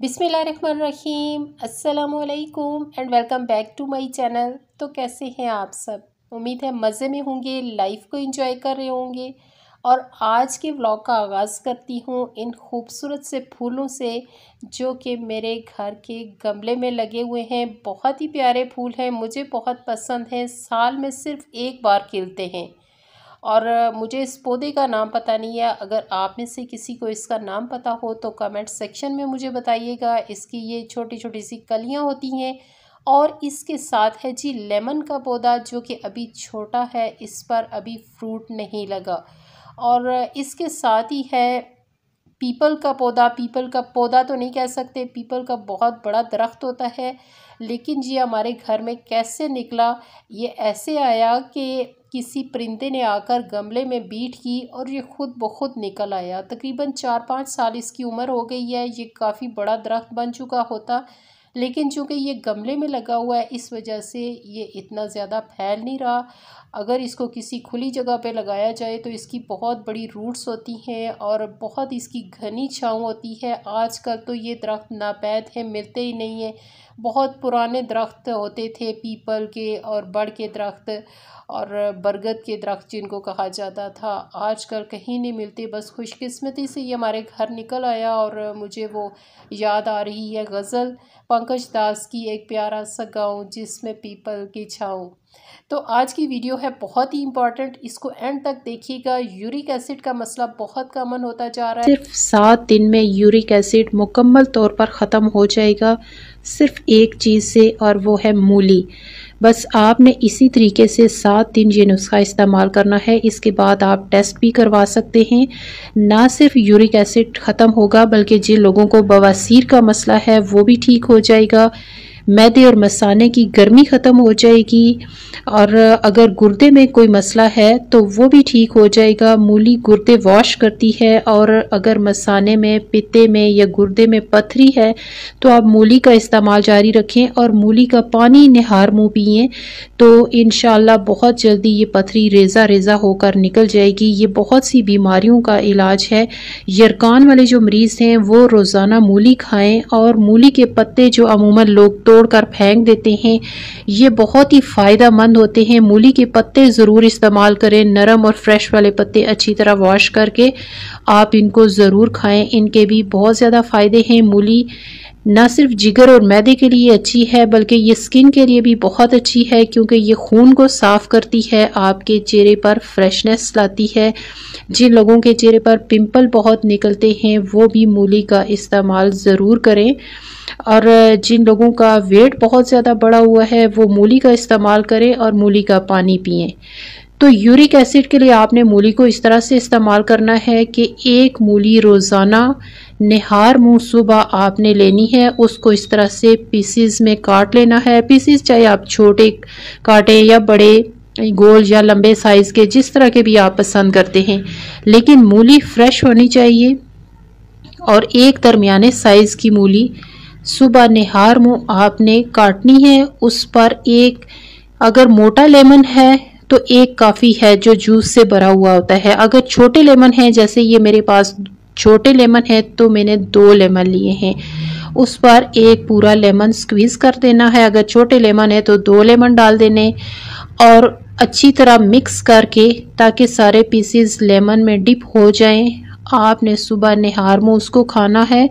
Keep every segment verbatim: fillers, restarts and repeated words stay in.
बिस्मिल्लाहिर्रहमानिर्रहीम, अस्सलामुअलैकुम and welcome back to my channel. तो कैसे हैं आप सब? उम्मीद है मज़े में होंगे, लाइफ को एंजॉय कर रहे होंगे। और आज के व्लॉग का आगाज़ करती हूँ इन खूबसूरत से फूलों से जो कि मेरे घर के गमले में लगे हुए हैं। बहुत ही प्यारे फूल हैं, मुझे बहुत पसंद हैं। साल में सिर्फ एक बार खिलते हैं और मुझे इस पौधे का नाम पता नहीं है। अगर आप में से किसी को इसका नाम पता हो तो कमेंट सेक्शन में मुझे बताइएगा। इसकी ये छोटी छोटी सी कलियां होती हैं और इसके साथ है जी लेमन का पौधा जो कि अभी छोटा है, इस पर अभी फ्रूट नहीं लगा। और इसके साथ ही है पीपल का पौधा। पीपल का पौधा तो नहीं कह सकते, पीपल का बहुत बड़ा दरख्त होता है, लेकिन जी हमारे घर में कैसे निकला, ये ऐसे आया कि किसी परिंदे ने आकर गमले में बीट की और ये खुद ब खुद निकल आया। तकरीबन चार पाँच साल इसकी उम्र हो गई है। ये काफ़ी बड़ा दरख्त बन चुका होता, लेकिन चूँकि ये गमले में लगा हुआ है इस वजह से ये इतना ज़्यादा फैल नहीं रहा। अगर इसको किसी खुली जगह पे लगाया जाए तो इसकी बहुत बड़ी रूट्स होती हैं और बहुत इसकी घनी छाँव होती है। आजकल तो ये दरख्त नापैद है, मिलते ही नहीं है। बहुत पुराने दरख्त होते थे पीपल के और बड़ के दरख्त और बरगद के दरख्त जिनको कहा जाता था, आजकल कहीं नहीं मिलते। बस खुशकिस्मती से ये हमारे घर निकल आया और मुझे वो याद आ रही है गज़ल पंकज दास की, एक प्यारा सा गाँव जिसमें पीपल की छाँव। तो आज की वीडियो है बहुत ही इम्पॉर्टेंट, इसको एंड तक देखिएगा। यूरिक एसिड का मसला बहुत कॉमन होता जा रहा है। सिर्फ सात दिन में यूरिक एसिड मुकम्मल तौर पर ख़त्म हो जाएगा, सिर्फ एक चीज़ से, और वो है मूली। बस आपने इसी तरीके से सात दिन ये नुस्खा इस्तेमाल करना है। इसके बाद आप टेस्ट भी करवा सकते हैं। ना सिर्फ यूरिक एसिड ख़त्म होगा बल्कि जिन लोगों को बवासीर का मसला है वो भी ठीक हो जाएगा। मैदे और मसाने की गर्मी ख़त्म हो जाएगी और अगर गुर्दे में कोई मसला है तो वो भी ठीक हो जाएगा। मूली गुर्दे वॉश करती है और अगर मसाने में, पित्ते में या गुर्दे में पथरी है तो आप मूली का इस्तेमाल जारी रखें और मूली का पानी निहार मुँह पिएं तो इंशाल्लाह बहुत जल्दी ये पथरी रेज़ा रेज़ा होकर निकल जाएगी। ये बहुत सी बीमारियों का इलाज है। यरकान वाले जो मरीज़ हैं वो रोज़ाना मूली खाएँ और मूली के पत्ते जो अमूमन लोग तोड़कर फेंक देते हैं, ये बहुत ही फ़ायदा मंद होते हैं। मूली के पत्ते ज़रूर इस्तेमाल करें, नरम और फ्रेश वाले पत्ते अच्छी तरह वॉश करके आप इनको ज़रूर खाएं। इनके भी बहुत ज़्यादा फ़ायदे हैं। मूली न सिर्फ जिगर और मैदे के लिए अच्छी है बल्कि ये स्किन के लिए भी बहुत अच्छी है क्योंकि ये खून को साफ़ करती है, आपके चेहरे पर फ्रेशनेस लाती है। जिन लोगों के चेहरे पर पिंपल बहुत निकलते हैं वो भी मूली का इस्तेमाल ज़रूर करें और जिन लोगों का वेट बहुत ज़्यादा बढ़ा हुआ है वो मूली का इस्तेमाल करें और मूली का पानी पिएं। तो यूरिक एसिड के लिए आपने मूली को इस तरह से इस्तेमाल करना है कि एक मूली रोज़ाना निहार मुँह सुबह आपने लेनी है। उसको इस तरह से पीसीज में काट लेना है। पीसीज चाहे आप छोटे काटें या बड़े, गोल या लंबे साइज़ के, जिस तरह के भी आप पसंद करते हैं, लेकिन मूली फ्रेश होनी चाहिए। और एक दरमियाने साइज़ की मूली सुबह निहार मुँह आपने काटनी है। उस पर एक, अगर मोटा लेमन है तो एक काफ़ी है जो जूस से भरा हुआ होता है। अगर छोटे लेमन है, जैसे ये मेरे पास छोटे लेमन है तो मैंने दो लेमन लिए हैं, उस पर एक पूरा लेमन स्क्वीज़ कर देना है। अगर छोटे लेमन है तो दो लेमन डाल देने और अच्छी तरह मिक्स करके ताकि सारे पीसेस लेमन में डिप हो जाएं, आपने सुबह निहार मुँह उसको खाना है।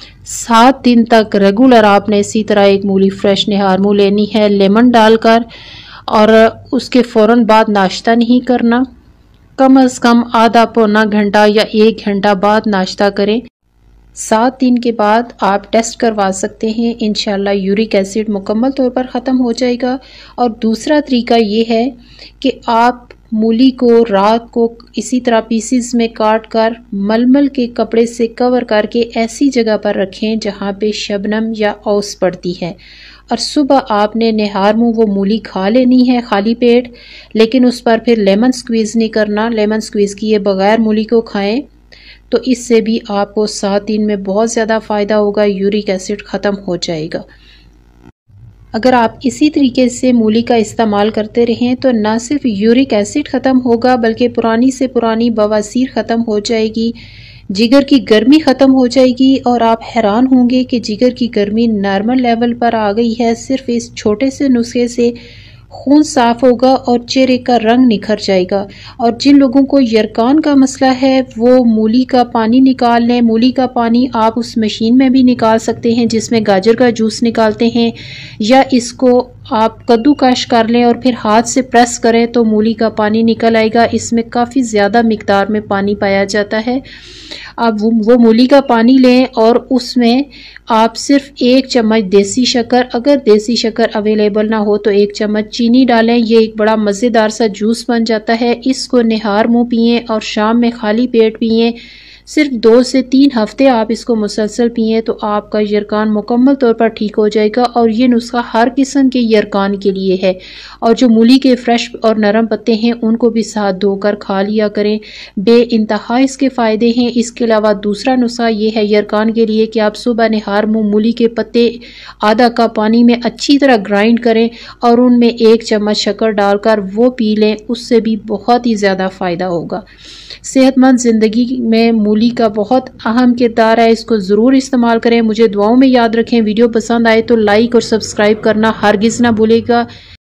सात दिन तक रेगुलर आपने इसी तरह एक मूली फ्रेश निहार मुँह लेनी है लेमन डालकर और उसके फ़ौरन बाद नाश्ता नहीं करना। कम अज़ कम आधा पौना घंटा या एक घंटा बाद नाश्ता करें। सात दिन के बाद आप टेस्ट करवा सकते हैं, इंशाल्लाह यूरिक एसिड मुकम्मल तौर पर ख़त्म हो जाएगा। और दूसरा तरीका ये है कि आप मूली को रात को इसी तरह पीसीज में काट कर मलमल के कपड़े से कवर करके ऐसी जगह पर रखें जहाँ पे शबनम या ओस पड़ती है और सुबह आपने निहार मुँह वो मूली खा लेनी है खाली पेट, लेकिन उस पर फिर लेमन स्क्वीज़ नहीं करना। लेमन स्क्वीज़ किए बगैर मूली को खाएं तो इससे भी आपको सात दिन में बहुत ज़्यादा फ़ायदा होगा, यूरिक एसिड ख़त्म हो जाएगा। अगर आप इसी तरीके से मूली का इस्तेमाल करते रहें तो ना सिर्फ यूरिक एसिड ख़त्म होगा बल्कि पुरानी से पुरानी बवासीर ख़त्म हो जाएगी। जिगर की गर्मी ख़त्म हो जाएगी और आप हैरान होंगे कि जिगर की गर्मी नॉर्मल लेवल पर आ गई है। सिर्फ इस छोटे से नुस्खे से खून साफ होगा और चेहरे का रंग निखर जाएगा। और जिन लोगों को यरकान का मसला है वो मूली का पानी निकाल लें। मूली का पानी आप उस मशीन में भी निकाल सकते हैं जिसमें गाजर का जूस निकालते हैं, या इसको आप कद्दूकश कर लें और फिर हाथ से प्रेस करें तो मूली का पानी निकल आएगा। इसमें काफ़ी ज़्यादा मिकदार में पानी पाया जाता है। आप वो, वो मूली का पानी लें और उसमें आप सिर्फ एक चम्मच देसी शक्कर, अगर देसी शक्कर अवेलेबल ना हो तो एक चम्मच चीनी डालें। ये एक बड़ा मज़ेदार सा जूस बन जाता है। इसको निहार मुँह पिएं और शाम में खाली पेट पिएं। सिर्फ दो से तीन हफ्ते आप इसको मुसलसल पिएं तो आपका यरकान मुकम्मल तौर पर ठीक हो जाएगा। और ये नुस्खा हर किस्म के यरकान के लिए है। और जो मूली के फ्रेश और नरम पत्ते हैं उनको भी साथ धोकर खा लिया करें, बे इंतहा इसके फ़ायदे हैं। इसके अलावा दूसरा नुस्खा ये है यरकान के लिए कि आप सुबह निहार मुँह मूली के पत्ते आधा कप पानी में अच्छी तरह ग्राइंड करें और उनमें एक चम्मच शक्कर डालकर वो पी लें, उससे भी बहुत ही ज़्यादा फ़ायदा होगा। सेहतमंद ज़िंदगी में मूली का बहुत अहम किरदार है, इसको ज़रूर इस्तेमाल करें। मुझे दुआओं में याद रखें। वीडियो पसंद आए तो लाइक और सब्सक्राइब करना हरगिज़ ना भूलेगा।